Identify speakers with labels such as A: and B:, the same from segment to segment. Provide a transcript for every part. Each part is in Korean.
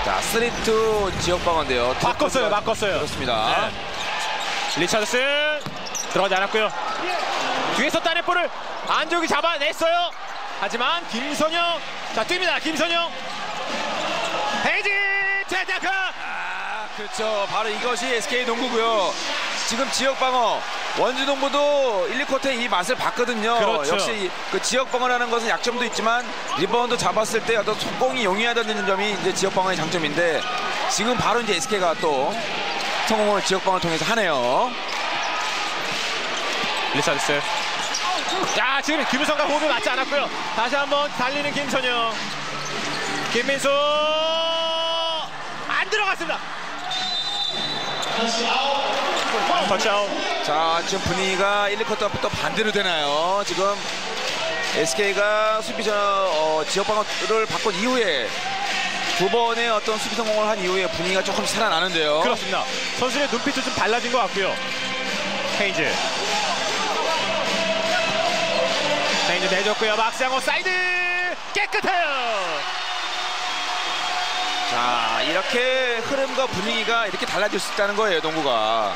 A: 자, 3-2 지역방어인데요.
B: 바꿨어요.
A: 그렇습니다.
B: 네. 리차드슨 들어가지 않았고요. 뒤에서 따낸 볼을 안재욱이 잡아냈어요. 하지만 김선영, 자 뜁니다. 김선영, 헤이지 제자크.
A: 그렇죠. 바로 이것이 SK 농구고요. 지금 지역방어 원주농구도 1, 2쿼터에 이 맛을 봤거든요.
B: 그렇죠.
A: 역시 그 지역방어라는 것은 약점도 있지만 리바운드 잡았을 때 어떤 속공이 용이하다는 점이 이제 지역방어의 장점인데 지금 바로 이제 SK가 또 성공을 지역방어를 통해서 하네요.
B: 리차드슨. 자 지금 김유성과 호흡이 맞지 않았고요. 다시 한번 달리는 김선영. 김민수 안 들어갔습니다. 터치아웃.
A: 자, 지금 분위기가 1, 2쿼터부터 반대로 되나요? 지금 SK가 수비 지역방어를 바꾼 이후에 두 번의 어떤 수비 성공을 한 이후에 분위기가 조금 살아나는데요.
B: 그렇습니다. 선수의 눈빛도 좀 달라진 것 같고요. 헤인즈 내줬고요. 박상호 사이드 깨끗해요.
A: 자, 이렇게 흐름과 분위기가 이렇게 달라질 수 있다는 거예요, 농구가.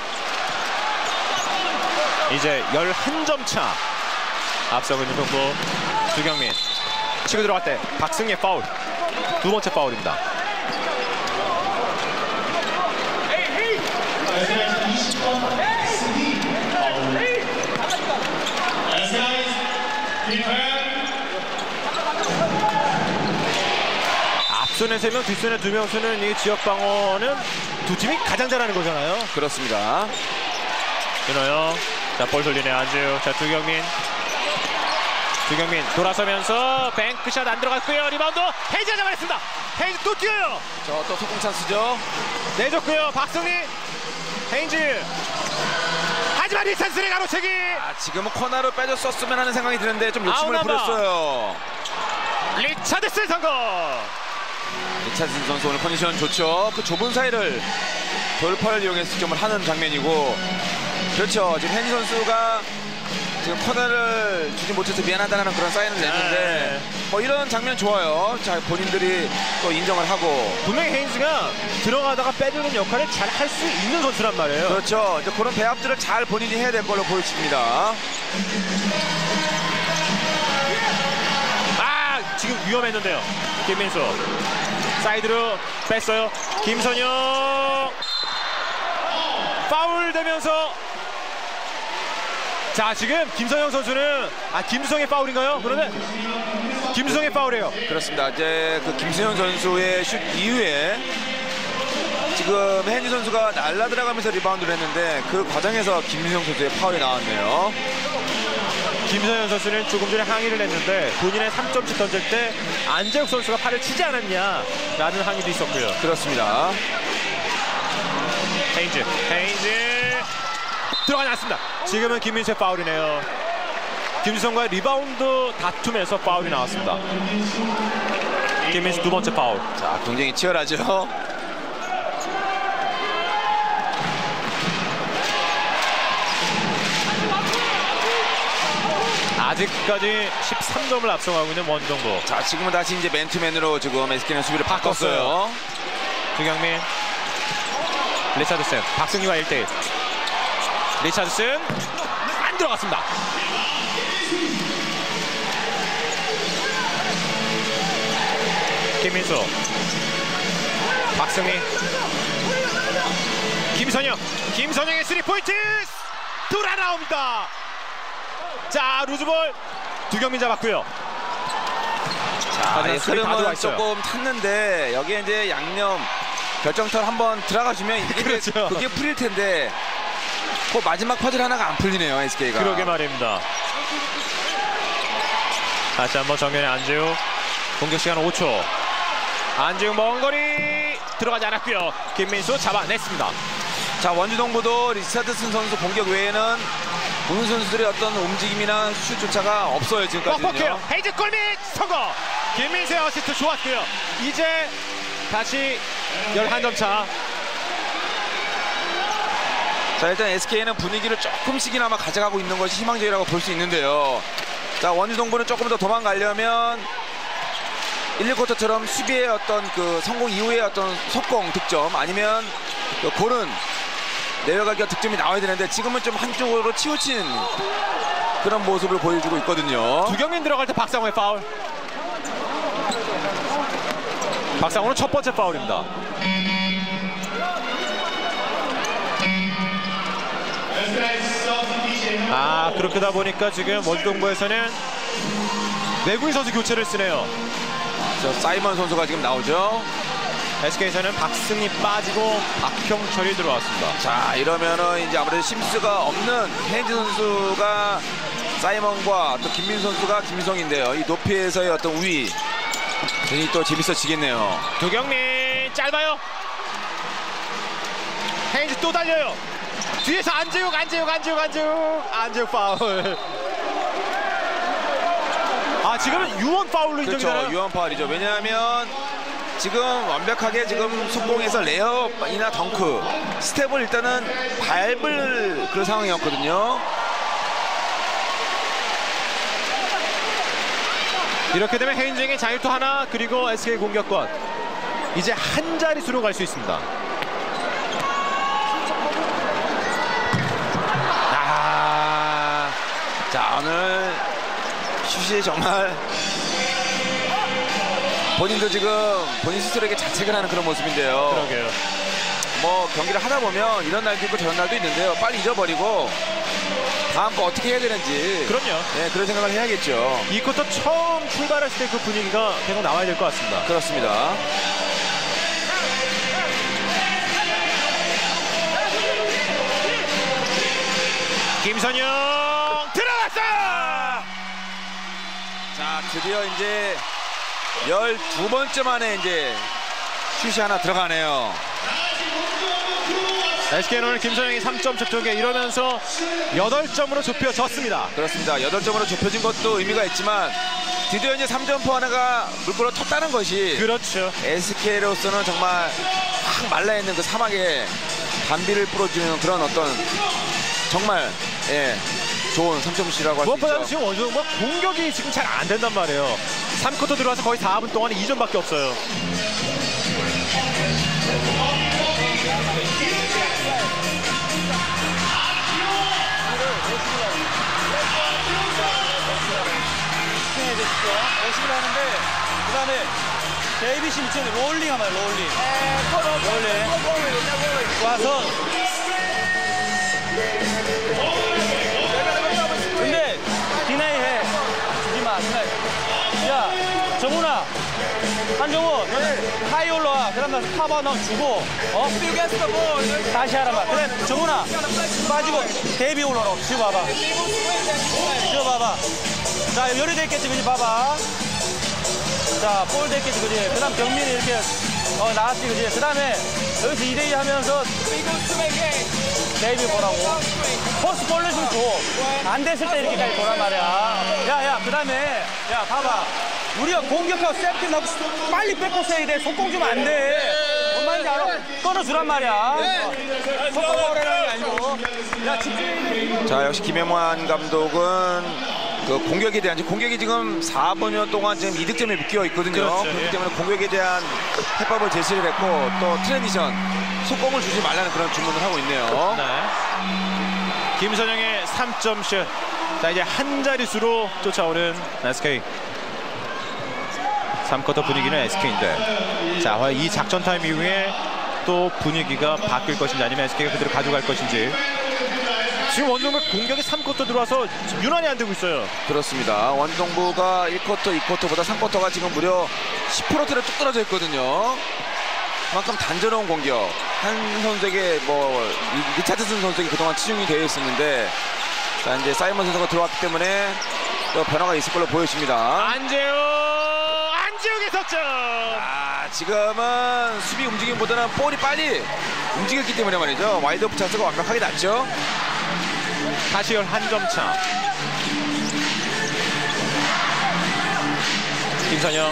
B: 이제 11점 차 앞서고 있는 농구. 주경민 치고 들어갈 때 박승의 파울, 두 번째 파울입니다. 앞손에 3명, 뒷손에 2명 쓰는 이 지역 방어는 두 팀이 가장 잘하는 거잖아요.
A: 그렇습니다.
B: 윤호영, 자 볼 돌리네 안재욱. 자 주경민 돌아서면서 뱅크샷 안 들어갔고요. 리바운드 헤이즈가 잡아냈습니다. 헤이즈 또 뛰어요.
A: 저 또 속공 찬스죠.
B: 내줬고요. 박성리, 헤인즈. 하지만 리찬스를 가로채기.
A: 지금은 코너로 빼줬었으면 하는 생각이 드는데 좀 욕심을
B: 아웃나바.
A: 부렸어요.
B: 리차드슨 성공.
A: 리차드슨 선수 오늘 컨디션 좋죠. 그 좁은 사이를 돌파를 이용해서 득점을 하는 장면이고, 그렇죠. 지금 헨리 선수가 지금 코너를 주지 못해서 미안하다는 그런 사인을 냈는데 뭐 이런 장면 좋아요. 자, 본인들이 또 인정을 하고.
B: 분명히 헤인즈가 들어가다가 빼주는 역할을 잘 할 수 있는 선수란 말이에요.
A: 그렇죠. 이제 그런 배합들을 잘 본인이 해야 될 걸로 보여집니다.
B: 지금 위험했는데요. 김민수 사이드로 뺐어요. 김선영 파울 되면서, 자 지금 김선영 선수는 김수성의 파울인가요? 그러면 김수성의 파울이에요.
A: 그렇습니다. 이제 그 김수현 선수의 슛 이후에 지금 헨리 선수가 날라 들어가면서 리바운드를 했는데 그 과정에서 김수영 선수의 파울이 나왔네요.
B: 김선영 선수는 조금 전에 항의를 했는데 본인의 3점씩 던질 때 안재욱 선수가 팔을 치지 않았냐라는 항의도 있었고요.
A: 그렇습니다.
B: 헤인즈 들어가지 않습니다. 지금은 김민수의 파울이네요. 김주성과의 리바운드 다툼에서 파울이 나왔습니다. 김민수 두 번째 파울.
A: 자, 굉장히 치열하죠.
B: 아직까지 13점을 앞서가고 있는 원정부.
A: 자, 지금은 다시 이제 맨투맨으로 지금 SK는 수비를 바꿨어요.
B: 주경민, 리차드슨, 박승희와 1대1. 리차드슨 안 들어갔습니다. 김민수, 박승희, 김선영의 3포인트 돌아 나옵니다. 자, 루즈볼 두경민 잡았고요.
A: 자, 흐름은 조금 탔는데 여기에 이제 양념 결정타를 한번 들어가주면 이게
B: 그렇죠.
A: 그게 풀릴 텐데 그 마지막 퍼즐 하나가 안 풀리네요, SK가.
B: 그러게 말입니다. 다시 한번 정면에 안재욱. 공격 시간 5초. 안재욱 먼 거리 들어가지 않았고요. 김민수 잡아냈습니다.
A: 자, 원주동부도 리차드슨 선수 공격 외에는 보는 선수들의 어떤 움직임이나 슛조차가 없어요, 지금까지는요.
B: 헤이즈 골밑 성공. 김민수의 어시스트 좋았고요. 이제 다시 11점 차.
A: 자, 일단 SK는 분위기를 조금씩이나마 가져가고 있는 것이 희망적이라고 볼 수 있는데요. 자, 원주동부는 조금 더 도망가려면 1, 2쿼터처럼 수비의 어떤 그 성공 이후의 어떤 속공 득점 아니면 그 골은 내려가기가 득점이 나와야 되는데 지금은 좀 한쪽으로 치우친 그런 모습을 보여주고 있거든요.
B: 두경민 들어갈 때 박상호의 파울. 박상호는 첫 번째 파울입니다. 그렇게다 보니까 지금 원동부에서는 외국인 선수 교체를 쓰네요.
A: 사이먼 선수가 지금 나오죠.
B: SK에서는 박승희 빠지고 박형철이 들어왔습니다.
A: 자, 이러면은 이제 아무래도 심스가 없는 헤인즈 선수가 사이먼과 또 김민 선수가 김성인데요. 이 높이에서의 어떤 우위 굉장히 또 재밌어지겠네요.
B: 두경민 짧아요. 헤인즈 또 달려요. 뒤에서 안재욱 파울. 지금은 유언 파울로 인정되나요?
A: 그렇죠, 유언 파울이죠. 왜냐하면 지금 완벽하게 지금 속공에서 레이업이나 덩크 스텝을 일단은 밟을 그런 상황이었거든요.
B: 이렇게 되면 헤인즈에게 자유투 하나, 그리고 SK 공격권 이제 한 자릿수로 갈 수 있습니다.
A: 자, 오늘 슛이 정말 본인도 지금 본인 스스로에게 자책을 하는 그런 모습인데요.
B: 그러게요.
A: 뭐 경기를 하다 보면 이런 날도 있고 저런 날도 있는데요. 빨리 잊어버리고 다음 거 어떻게 해야 되는지.
B: 그럼요.
A: 네, 그런 생각을 해야겠죠.
B: 이 쿼터 처음 출발했을 때 그 분위기가 계속 나와야 될 것 같습니다.
A: 그렇습니다.
B: 김선영 들어갔어요.
A: 자, 드디어 이제 12번째 만에 이제 슛이 하나 들어가네요.
B: SK는 오늘 김선영이 3점 척척에 이러면서 8점으로 좁혀졌습니다.
A: 그렇습니다. 8점으로 좁혀진 것도 의미가 있지만 드디어 이제 3점포 하나가 물꼬를 텄다는 것이
B: 그렇죠.
A: SK로서는 정말 확 말라있는 그 사막에 단비를 뿌려주는 그런 어떤 정말 좋은 3점슛이라고 할 수
B: 무엇보다도
A: 있죠.
B: 지금 원정부가 공격이 지금 잘 안 된단 말이에요. 3쿼터 들어와서 거의 4분 동안에 2점밖에 없어요.
C: 열심히 하는데 그 다음에 데이빗이 미치는 롤링 하면 롤링 와서 근데 디나이 해 주지마 디나이. 야 정훈아 한정훈 너는 하이 올라와. 그 다음 나서 카바 너 주고 다시 하라 말. 그래 정훈아 빠지고 데이비 올라라. 지금 봐봐 지금 봐봐. 자 열이 됐겠지 그지. 봐봐 자 볼 됐겠지 그지. 그 다음 경민이 이렇게 나왔지 그지. 그 다음에 여기서 2대2 하면서 데이비 보라고 포스 볼려주면 줘. 안 됐을 때 이렇게 잘 보란 말이야. 야야 그 다음에 야 봐봐 우리가 공격하고 세프티 넣고 빨리 백코스 해야 돼. 속공 주면 안 돼. 뭔 말인지 알아? 끊어주란 말이야. 속공 오래라는 게 아니고. 야 집중해.
A: 자, 역시 김영환 감독은 그 공격에 대한 공격이 지금 4분여 동안 지금 이득점에 묶여 있거든요.
B: 그렇죠,
A: 그렇기 때문에 공격에 대한 해법을 제시를 했고 또 트랜지션 속공을 주지 말라는 그런 주문을 하고 있네요.
B: 네. 김선영의 3점 슛. 자 이제 한 자릿수로 쫓아오는 SK. 3쿼터 분위기는 SK인데 자 과연 이 작전 타임 이후에 또 분위기가 바뀔 것인지 아니면 SK가 그대로 가져갈 것인지. 지금 원동부 공격이 3쿼터 들어와서 유난히 안 되고 있어요.
A: 그렇습니다. 원동부가 1쿼터, 2쿼터보다 3쿼터가 지금 무려 10%를 뚝 떨어져 있거든요. 그만큼 단조로운 공격. 한 선수에게 리차드슨 선수에게 그동안 치중이 되어 있었는데 자 이제 사이먼 선수가 들어왔기 때문에 또 변화가 있을 걸로 보여집니다.
B: 안재욱의 석점.
A: 지금은 수비 움직임보다는 볼이 빨리 움직였기 때문에 말이죠. 와이드오프 찬스가 완벽하게 났죠.
B: 다시 11점 차. 김선영.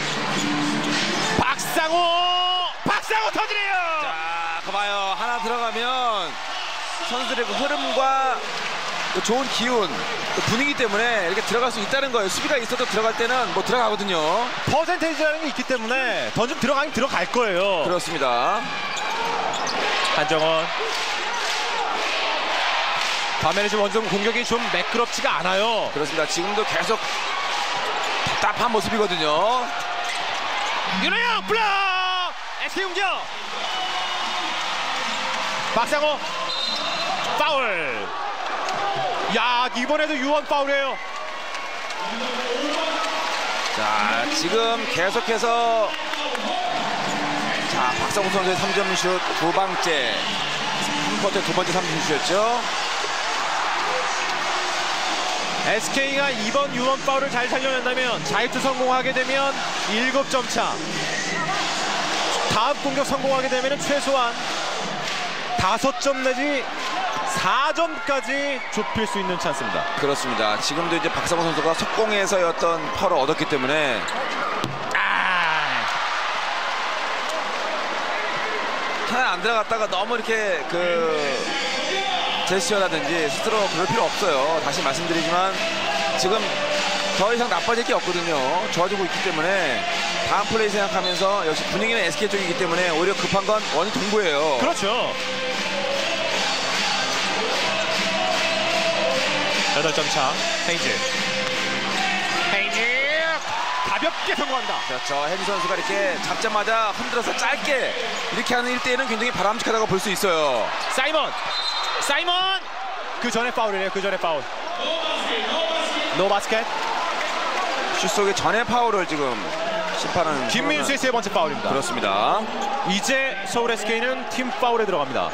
B: 박상호 터지네요.
A: 자, 봐요. 하나 들어가면 선수들의 그 흐름과 또 좋은 기운, 또 분위기 때문에 이렇게 들어갈 수 있다는 거예요. 수비가 있어도 들어갈 때는 뭐 들어가거든요.
B: 퍼센테이지라는 게 있기 때문에 던지면 들어가긴 들어갈 거예요.
A: 그렇습니다.
B: 한정원. 반면에 지금 원정 공격이 좀 매끄럽지가 않아요.
A: 그렇습니다. 지금도 계속 답답한 모습이거든요.
B: 윤호영 블락! SK 공격! 박상호 파울. 야, 이번에도 유언 파울이에요.
A: 자, 지금 계속해서 자, 박상호 선수의 3점 슛 두 방째, 3쿼터 두 번째 3점 슛이었죠.
B: SK가 이번 유언 파울을 잘 살려낸다면 자유투 성공하게 되면 7점 차. 다음 공격 성공하게 되면 최소한 5점 내지 4점까지 좁힐 수 있는 찬스입니다.
A: 그렇습니다. 지금도 이제 박상호 선수가 속공에서의 어떤 파울을 얻었기 때문에 하나 안 들어갔다가 너무 이렇게 제스처라든지 스스로 그럴 필요 없어요. 다시 말씀드리지만 지금 더 이상 나빠질 게 없거든요. 좋아지고 있기 때문에 다음 플레이 생각하면서 역시 분위기는 SK 쪽이기 때문에 오히려 급한 건 원희 동부예요.
B: 그렇죠. 8점 차. 헤이즈 가볍게 성공한다.
A: 그렇죠. 헤비 선수가 이렇게 잡자마자 흔들어서 짧게 이렇게 하는 1대1은 굉장히 바람직하다고 볼 수 있어요.
B: 사이먼 그 전에 파울이래요. 그 전에 파울. 노 바스켓.
A: 슛 속에 전에 파울을 지금 심판은
B: 김민수의 세 번째 파울입니다.
A: 그렇습니다.
B: 이제 서울 SK는 팀 파울에 들어갑니다.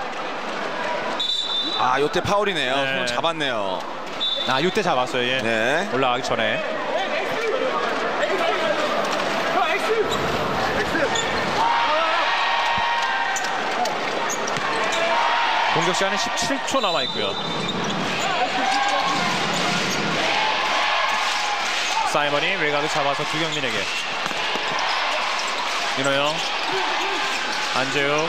A: 아, 요때 파울이네요.
B: 네.
A: 손을 잡았네요.
B: 아, 이때 잡았어요. 예.
A: 네.
B: 올라가기 전에. 공격 시간은 17초 남아 있고요. 사이먼이 외곽을 잡아서 두경민에게. 윤호영, 안재욱,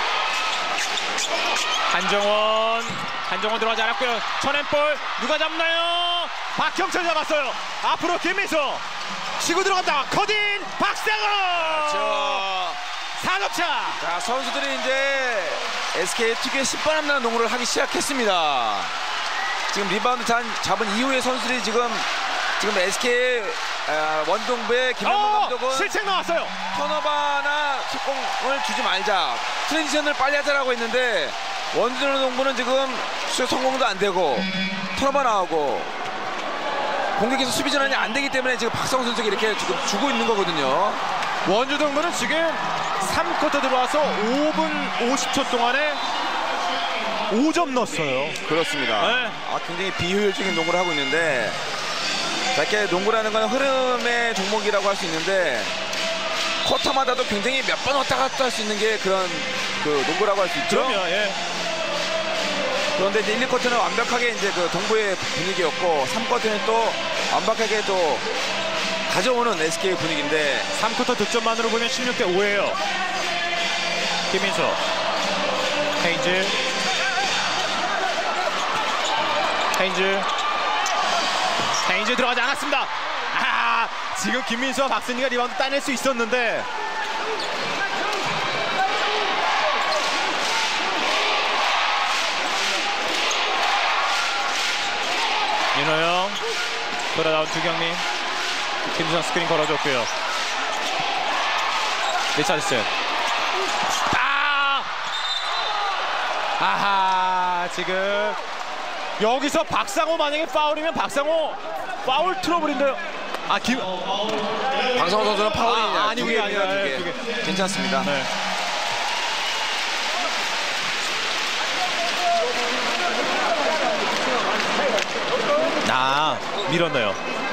B: 한정원 들어가지 않았고요. 천엔볼 누가 잡나요? 박형철 잡았어요. 앞으로 김민수 치고 들어간다. 커딘 박상호.
A: 그렇죠.
B: 4점차.
A: 자, 선수들이 이제 SK 특유의 10바람나는 농구를 하기 시작했습니다. 지금 리바운드 잡은 이후에 선수들이 지금 SK 원동부의 김현범 감독은
B: 실책 나왔어요.
A: 턴오버나 속공을 주지 말자, 트랜지션을 빨리 하자라고 했는데 원동부는 지금 슛 성공도 안 되고 턴오버 나오고 공격에서 수비 전환이 안 되기 때문에 지금 박성호 선수가 이렇게 지금 주고 있는 거거든요.
B: 원주동부는 지금 3쿼터 들어와서 5분 50초 동안에 5점 넣었어요.
A: 그렇습니다.
B: 네.
A: 굉장히 비효율적인 농구를 하고 있는데, 자, 이렇게 농구라는 건 흐름의 종목이라고 할 수 있는데 쿼터마다도 굉장히 몇 번 왔다 갔다 할 수 있는 게 그런 농구라고 할 수 있죠.
B: 그럼요. 예.
A: 그런데 이제 1, 2쿼터는 완벽하게 이제 동부의 분위기였고 3쿼터는 또 완벽하게 또 가져오는 SK의 분위기인데
B: 3쿼터 득점만으로 보면 16대 5예요. 김민수, 헤인즈 들어가지 않았습니다. 지금 김민수와 박승희가 리바운드 따낼 수 있었는데 윤호영 돌아나온 두경민, 김수성 스크린 걸어줬고요. 리차드슨. 지금 여기서 박상호 만약에 파울이면 박상호 파울 트러블인데요.
A: 박성호 선수는 파울이냐?
B: 아니,
A: 두
B: 그게
A: 개입니다.
B: 아니라,
A: 두 개.
B: 두 개.
A: 괜찮습니다.
B: 네. 밀었네요.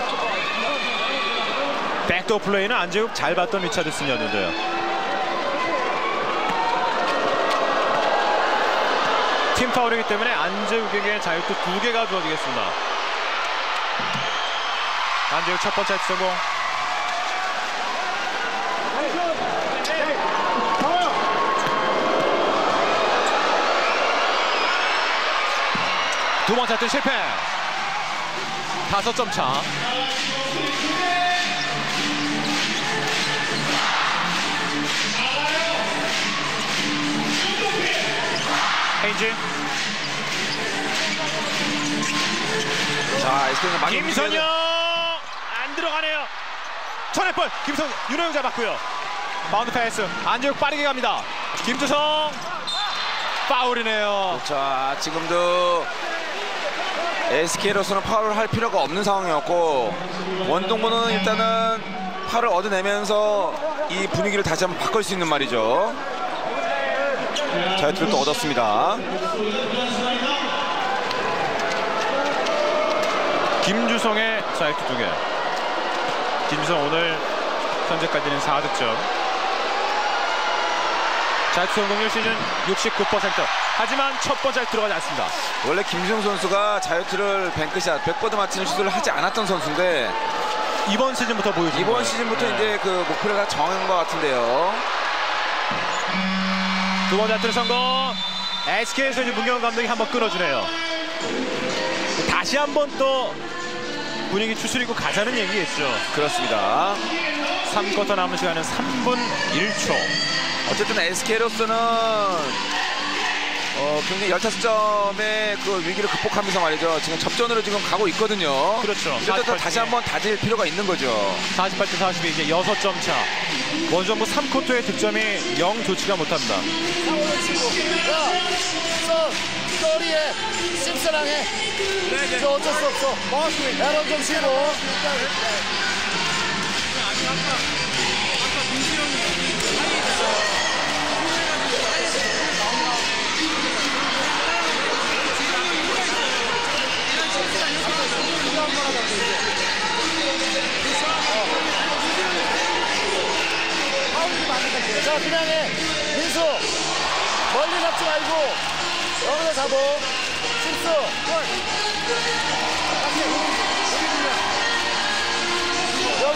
B: 백도어 플레이는 안재욱 잘 봤던 리차드슨이었는데요. 팀 파울이기 때문에 안재욱에게 자유투 2개가 주어지겠습니다. 안재욱 첫 번째 성공. 두 번째 뜬 실패. 5점 차. 헤인즈.
A: 자, SK는 많이
B: 김선영 안 들어가네요. 천회볼. 김선영 윤호영 잡았고요. 바운드 패스. 안재욱 빠르게 갑니다. 김주성 파울이네요.
A: 자, 지금도 SK로서는 파울을 할 필요가 없는 상황이었고 원동부는 일단은 파울을 얻어내면서 이 분위기를 다시 한번 바꿀 수 있는 말이죠. 자유투를 또 얻었습니다.
B: 김주성의 자유투 2개. 김주성 오늘 현재까지는 4득점. 자유투 성공률 시즌 69%. 하지만 첫 번째 들어가지 않습니다.
A: 원래 김주성 선수가 자유투를 뱅크샷, 백보드 맞히는 슛을 하지 않았던 선수인데
B: 이번 시즌부터 보여준
A: 이번
B: 거예요.
A: 시즌부터 이제 그 목표를 다 정한 것 같은데요.
B: 두 번째 자유투 성공. SK에서 이제 문경원 감독이 한번 끊어주네요. 다시 한번 또 분위기 추스리고 가자는 얘기겠죠.
A: 그렇습니다.
B: 3쿼터 남은 시간은 3분 1초.
A: 어쨌든 SK로서는 굉장히 15점의 그 위기를 극복하면서 말이죠. 지금 접전으로 지금 가고 있거든요.
B: 그렇죠.
A: 이럴 때 다시 한번 다질 필요가 있는 거죠.
B: 48대 42 이제 6점 차. 원정부 3쿼터의 득점이 영 좋지가 못합니다.
D: 스토리에 심슨하게 저 어쩔 수 없어. 에런 좀 치고. 자, 그냥 해. 민수 멀리 잡지 말고 여기서 잡어. 심수 여기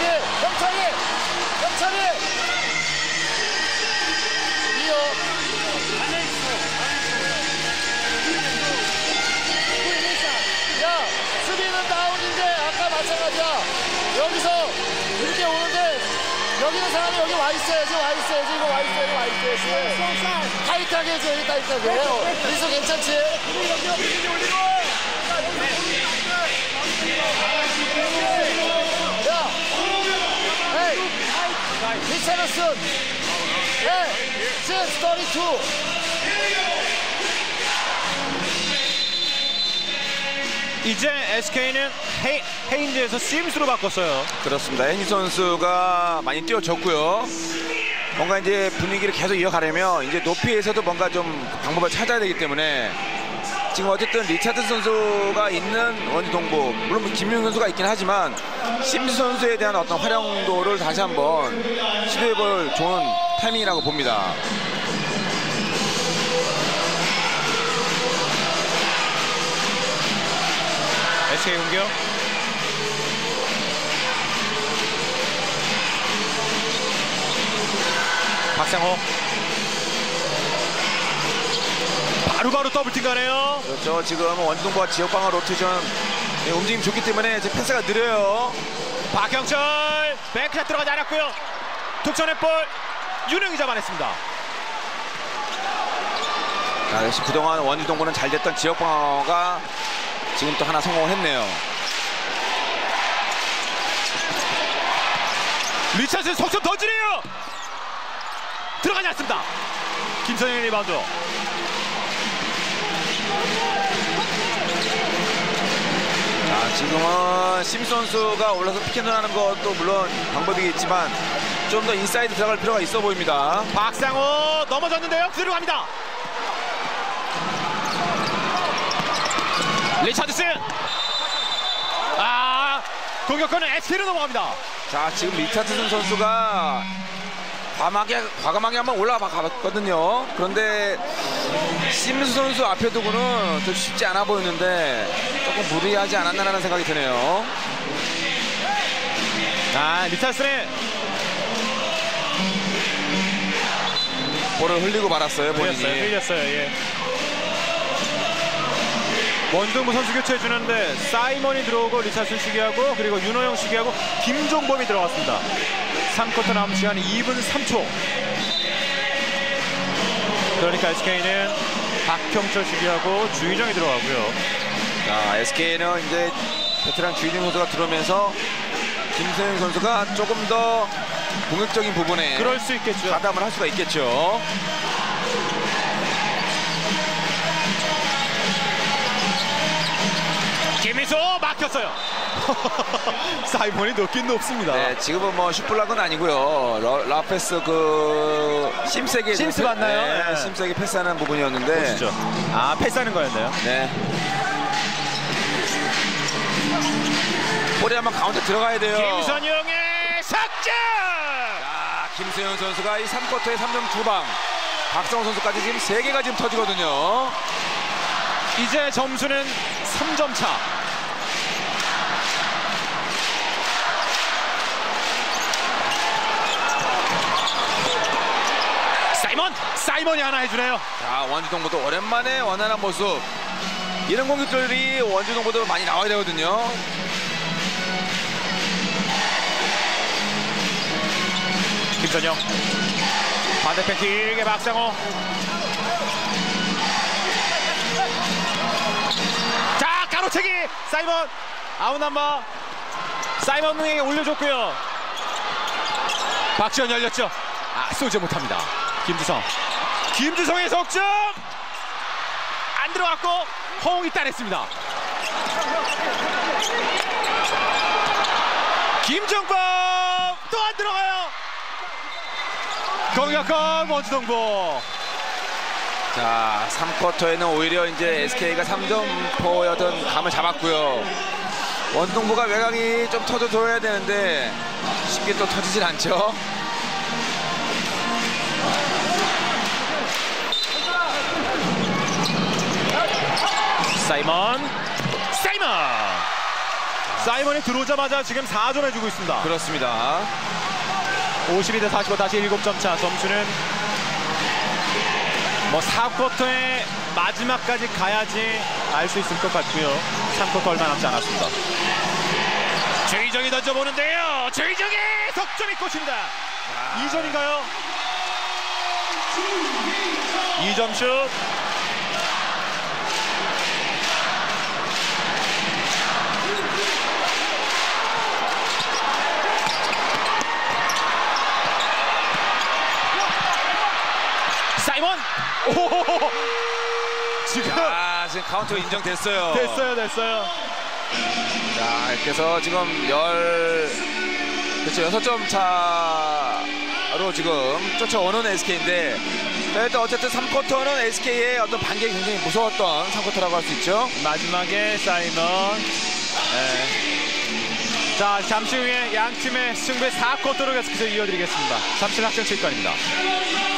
D: 형철이 이어. 야, 수비는 다운인데 아까 마찬가지야. 여기서 이렇게 오는데 여기 있는 사람이 여기 와 있어야지. 이거 와 있어야지. 타이트하게 해줘. 여기 타이트하게. 민수 괜찮지? 야, 헤이, 리차르슨, 헤이, since 32.
B: 이제 SK는 헤인즈에서 심스로 바꿨어요.
A: 그렇습니다. 헤인즈 선수가 많이 뛰어졌고요. 뭔가 이제 분위기를 계속 이어가려면 이제 높이에서도 뭔가 좀 방법을 찾아야 되기 때문에 지금 어쨌든 리차드 선수가 있는 원주동부, 물론 김용 선수가 있긴 하지만 심스 선수에 대한 어떤 활용도를 다시 한번 시도해볼 좋은 타이밍이라고 봅니다.
B: SK 공격. 박상호. 바로바로 더블팀 가네요.
A: 그렇죠. 지금 원주동부가 지역방어 로테이션 움직임 좋기 때문에 이제 패스가 느려요.
B: 박형철 백샷 들어가지 않았고요. 득점의 볼 윤영이 잡아냈습니다.
A: 자, 역시 그동안 원주동부는 잘 됐던 지역방어가 지금 또 하나 성공을 했네요.
B: 리차드 속점 던지네요. 들어가지 않습니다. 김선영 리바운드.
A: 자, 지금은 심스 선수가 올라서 피켓을 하는 것도 물론 방법이겠지만 좀 더 인사이드 들어갈 필요가 있어 보입니다.
B: 박상호 넘어졌는데요. 그대로 갑니다. 리차드슨. 공격권은 SK로 넘어갑니다.
A: 자, 지금 리차드슨 선수가 과감하게 한번 올라가 봤거든요. 그런데 심스 선수 앞에 두고는 좀 쉽지 않아 보였는데 조금 무리하지 않았나라는 생각이 드네요.
B: 리차드슨의
A: 볼을 흘리고 말았어요, 본인이.
B: 흘렸어요. 예. 원동부 선수 교체해 주는데 사이먼이 들어오고 리차슨 시기하고 그리고 윤호영 시기하고 김종범이 들어갔습니다. 3쿼터 남은 시간이 2분 3초. 그러니까 SK는 박형철 시기하고 주희정이 들어가고요.
A: 자, SK는 이제 베테랑 주희정 선수가 들어오면서 김세윤 선수가 조금 더 공격적인 부분에
B: 그럴 수 있겠죠.
A: 가담을 할 수가 있겠죠.
B: 김희수 막혔어요. 사이먼이 높긴 높습니다.
A: 네, 지금은 뭐 슈플락은 아니고요. 라페스 그 심세게
B: 심스 맞나요? 네.
A: 심세게 패스하는 부분이었는데.
B: 보시죠. 아, 패스하는 거였나요?
A: 네. 볼이 한번 가운데 들어가야 돼요.
B: 김선영의 석점!
A: 자, 김세윤 선수가 이 3쿼터에 3점 2방. 박성호 선수까지 지금 3개가 지금 터지거든요.
B: 이제 점수는 3점 차. 사이먼이 하나 해주네요.
A: 자, 원주동부도 오랜만에 원활한 모습. 이런 공격들이 원주동부도 많이 나와야 되거든요.
B: 김선영 반대편 길게 박상호. 자, 가로채기 사이먼 아웃 넘버. 사이먼에게 올려줬고요. 박지원 열렸죠. 아, 쏘지 못합니다. 김주성의 석점 안 들어갔고 허웅이 따냈습니다. 김정범 또 안 들어가요. 공격권 원주동부.
A: 자, 3쿼터에는 오히려 이제 SK가 3점포였던 감을 잡았고요. 원주동부가 외곽이 좀 터져줘야 되는데 쉽게 또 터지질 않죠.
B: 사이먼이 들어오자마자 지금 4점 해주고 있습니다.
A: 그렇습니다.
B: 52대 45 다시 7점 차. 점수는 뭐 4쿼터의 마지막까지 가야지 알 수 있을 것 같고요. 3쿼터 얼마 남지 않았습니다. 최희정이 던져보는데요. 최희정의 석점이 꽂힙니다. 2점인가요? 2점 슛. 사이먼! 오! 지금
A: 카운터 인정됐어요.
B: 됐어요.
A: 자, 이렇게 해서 지금 6점 차로 지금 쫓아오는 SK인데, 그래도 어쨌든 3쿼터는 SK의 어떤 반격이 굉장히 무서웠던 3쿼터라고 할 수 있죠.
B: 마지막에 사이먼. 네. 자, 잠시 후에 양 팀의 승부의 4쿼터로 계속해서 이어드리겠습니다. 잠시 학생 체육관입니다.